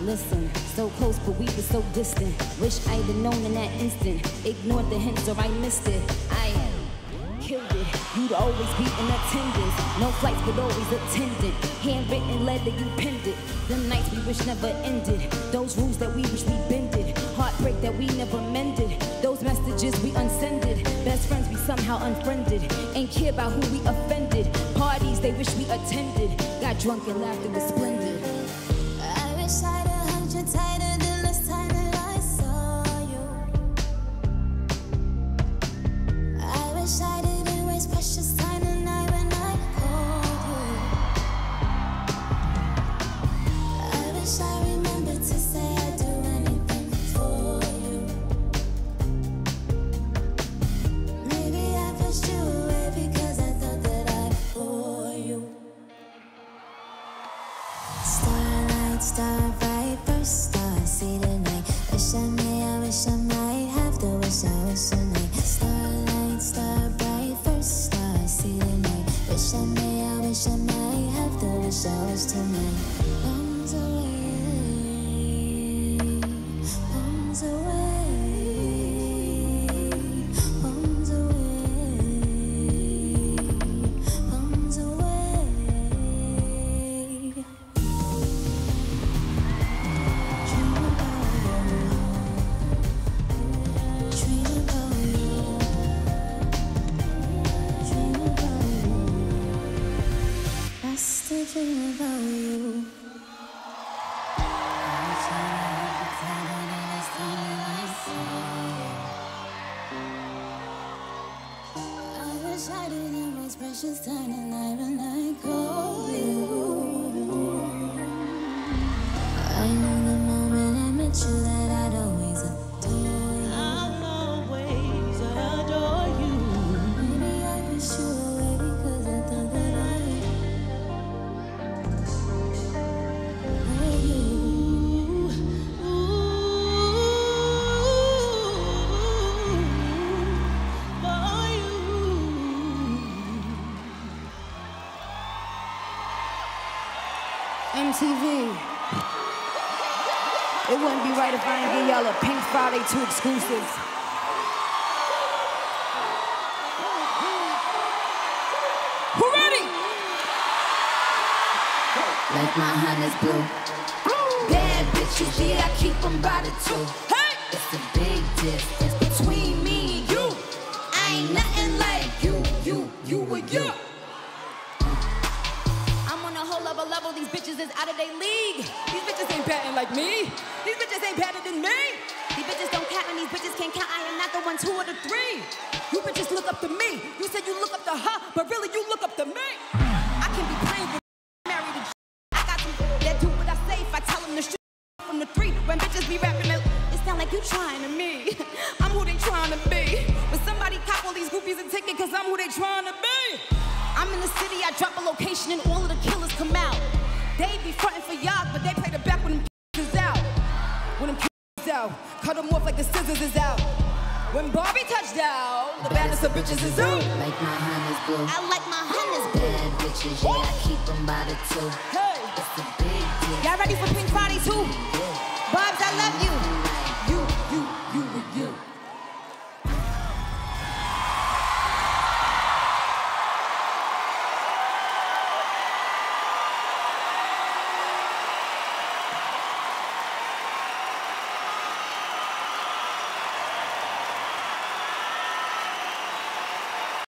Listen, so close but we were so distant. Wish I'd have known in that instant. Ignored the hints or I missed it. I killed it. You'd always be in attendance. No flights but always attendant. Handwritten letter you penned it. The nights we wish never ended. Those rules that we wish we bended. Heartbreak that we never mended. Those messages we unsended. Best friends we somehow unfriended. Ain't care about who we offended. Parties they wish we attended. Got drunk and laughed, it was splendid. I wish I'd have hugged you tighter the last time that I saw you. I wish I didn't waste precious time tonight when I called you. I wish I remembered to say I'd do anything for you. Maybe I pushed you away because I thought that I'd bore you. Starlight, star bright, first star, see the night. Wish I might have to wish I may. Starlight, star bright, first star, see the night. Wish I might have to wish I was tonight. Arms away, arms away, arms away, arms away. Dream about you, dream about you, dream about you. I still dream about you. I wish I didn't waste precious time tonight when I called you. I knew the moment I met you that I'd always adore you. I'll always adore you. Maybe I pushed you away because I thought that I'd love you. MTV. It wouldn't be right if I didn't give y'all a Pink Friday 2 exclusive. Who ready? Like my honey's blue. Bad bitches, yeah, I keep them by the two. Hey! It's a big distance between me and you. I ain't nothing like you or you. I'm on a whole other level. These bitches is out of their league. These bitches ain't batting like me. These bitches ain't better than me. These bitches don't count and these bitches can't count. I am not the 1, 2, or the 3. You bitches look up to me. You said you look up to her, but really you look up to me. I can be playing with married to I got some that do what I say if I tell them the shit from the 3. When bitches be rapping, it sound like you trying to me. I'm who they trying to be. But somebody cop all these groupies a ticket cause I'm who they trying to be. I'm in the city, I drop a location and all of the killers come out. They be frontin' for y'all, but they play the back when them is out. When them is out, cut them off like the scissors is out. When Barbie touched down, the baddest of bitches is out. Like my honey's blue. I like my honey's blue. Bad bitches, yeah, I keep them by the two. Hey, It's a big deal. y'all ready for Pink Friday 2? Bobs, I love you.